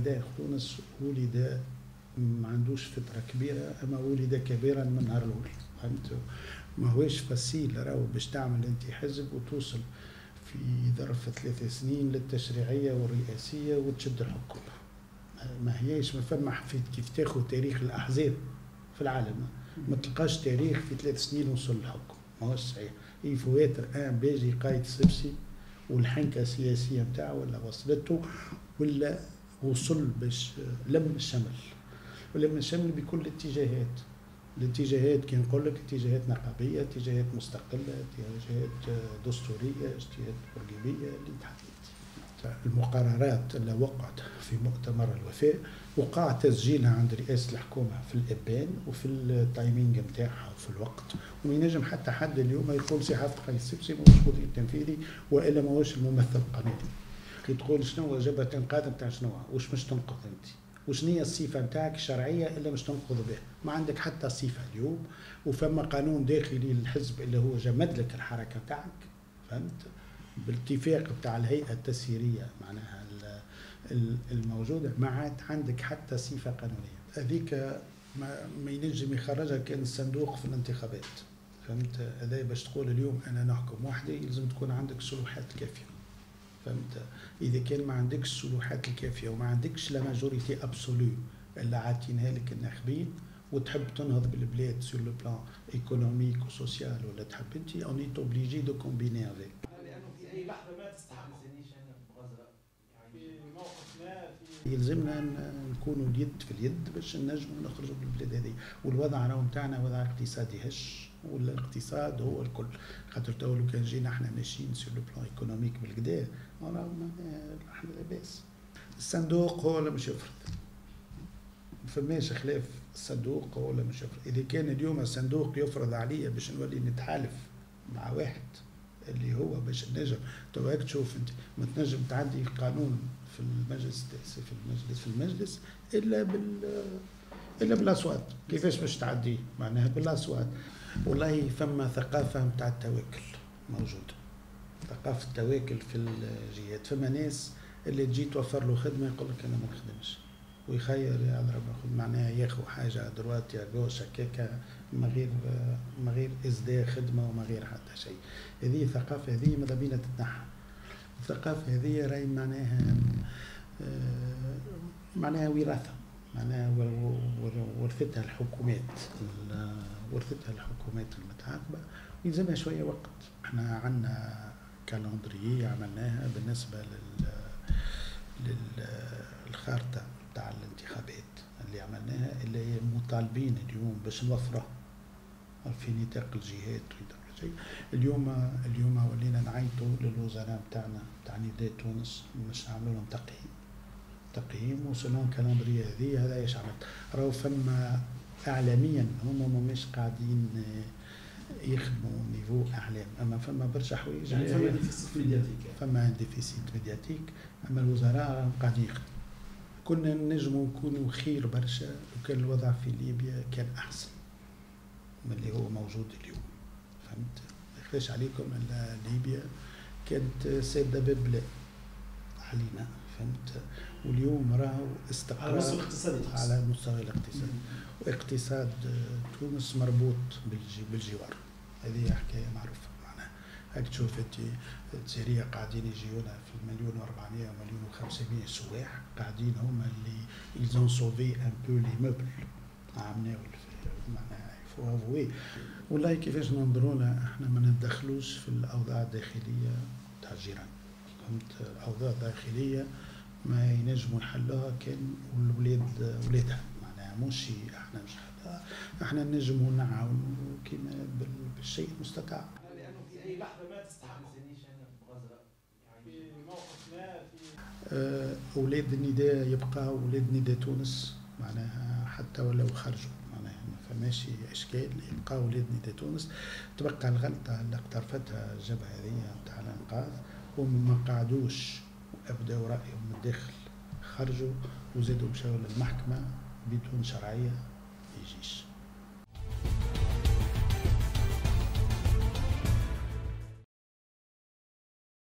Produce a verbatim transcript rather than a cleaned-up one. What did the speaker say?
نداء تونس ولد ما عندوش فترة كبيرة، أما ولد كبيرا من نهار الأول. فهمت؟ ما هوش فسيل راهو باش تعمل أنت حزب وتوصل في ظرف ثلاث سنين للتشريعية والرئاسية وتشد الحكم. ما هيش ما فما حفيد كيف تاخذ تاريخ الأحزاب في العالم، ما تلقاش تاريخ في ثلاث سنين وصل للحكم، ما هوش صحيح. يفواتر ان باجي قايد سبسي والحنكة السياسية نتاعو ولا وصلته ولا وصل باش لم الشمل، ولم الشمل بكل الاتجاهات. الاتجاهات كي نقول لك اتجاهات نقابية، اتجاهات مستقلة، اتجاهات دستورية، اتجاهات برجيبية اللي تحدث. المقررات اللي وقعت في مؤتمر الوفاء وقع تسجيلها عند رئاسة الحكومة في الإبان وفي التايمينج نتاعها وفي الوقت، وما ينجم حتى حد اليوم يقول سي حافظ قيس السبسي ماهوش مدير تنفيذي والا ماهوش الممثل القانوني. كي تقول شنو جبهة الانقاذ نتاع شنو؟ واش مش تنقذ انت؟ وشنو هي الصفة نتاعك الشرعية الا مش تنقذ بها؟ ما عندك حتى صفة اليوم، وفما قانون داخلي للحزب اللي هو جمد لك الحركة نتاعك، فهمت؟ بالاتفاق بتاع الهيئة التسييرية معناها الموجودة، ما عاد عندك حتى صفة قانونية. هذيك ما, ما ينجم يخرجها كان الصندوق في الانتخابات، فهمت؟ هذا باش تقول اليوم أنا نحكم وحدي يلزم تكون عندك الصلوحات الكافية، فهمت؟ إذا كان ما عندكش الصلوحات الكافية وما عندكش لا ماجوريتي أبسولو اللي عاطينها لك الناخبين وتحب تنهض بالبلاد سور لو بلان ايكونوميك وسوسيال ولا تحب انت اون ايت اوبليجي دو كومبيني افيك. اي لحظه ما تستحق يلزمنا نكونوا اليد في اليد باش نجموا نخرجوا من البلاد هذه. والوضع راهو نتاعنا وضع اقتصادي هش، ولا الاقتصاد هو الكل. خاطر تو لو كان جينا احنا ماشيين سور لو بلان ايكونوميك بالكدا راهو احنا لاباس. الصندوق هو اللي مش يفرض، ما فماش خلاف الصندوق هو اللي مش يفرض. اذا كان اليوم الصندوق يفرض عليا باش نولي نتحالف مع واحد اللي هو باش نجم تو هيك تشوف انت ما تنجم تعدي قانون في المجلس في المجلس في المجلس الا بال الا بالاصوات. كيفاش باش تعديه؟ معناها بالاصوات. والله فما ثقافه نتاع التواكل موجوده، ثقافه التواكل في الجهات. فما ناس اللي تجي توفر له خدمه يقول لك انا ما نخدمش ويخير يا رب، معناها ياخذ حاجه دروات يا جوش هكاكا من غير من غير ازداء خدمه وما غير حتى شيء. هذه الثقافه هذه ماذا بينا تتنحى. الثقافه هذه راهي معناها معناها وراثه، معناها ورثتها الحكومات ورثتها الحكومات المتعاقبه ويلزمها شويه وقت. احنا عندنا كالندريه عملناها بالنسبه لل للخارطه تاع الانتخابات اللي عملناها اللي هي مطالبين اليوم باش نوفرها في نطاق الجهات ويدير شيء. اليوم اليوم ولينا نعيطوا للوزراء نتاعنا تاع نداء تونس باش نعملوا لهم تقييم تقييم وسلون كالندريه هذه. هذا ايش عملت؟ راهو فما اعلاميا هما ماهمش قاعدين يخدموا نيفو اعلام، اما فما برشا حوايج يعني فما ديفيسيت ميدياتيك فما ديفيسيت ميدياتيك، اما الوزراء قاعدين يخدموا. كنا نجموا نكونوا خير برشا وكان الوضع في ليبيا كان احسن من اللي هو موجود اليوم، فهمت؟ ما يخفاش عليكم ان ليبيا كانت سادة ببلاء علينا، فهمت؟ واليوم راهو استقرار على المستوى الاقتصادي على المستوى الاقتصادي، واقتصاد تونس مربوط بالجوار. هذه حكايه معروفه. معناها هاك تشوف انت الجزائريه قاعدين يجيونا في المليون وأربعمائة ومليون وخمسمائة سواح قاعدين هما اللي يلزون سوفي ان بو لي موبل عملناو معناها يفو افوي. والله كيفاش ننظروا لها احنا ما ندخلوش في الاوضاع الداخليه تاع الجيران، فهمت؟ الاوضاع الداخليه ما ينجموا نحلوها كان الولاد ولادها، معناها مش احنا مش حلها. احنا نجموا نعاونوا كيما بالشيء المستطاع. لانه في اي لحظه ما تستحق في موقف ما في اولاد النداء يبقى اولاد نداء تونس، معناها حتى ولو خرجوا معناها ما فماش اشكال، يبقى اولاد نداء تونس. تبقى الغلطه اللي اقترفتها الجبهه هذه نتاع الانقاذ وما قعدوش وابداوا رايهم من الداخل، خرجوا وزادوا مشاو للمحكمه بدون شرعيه ما يجيش.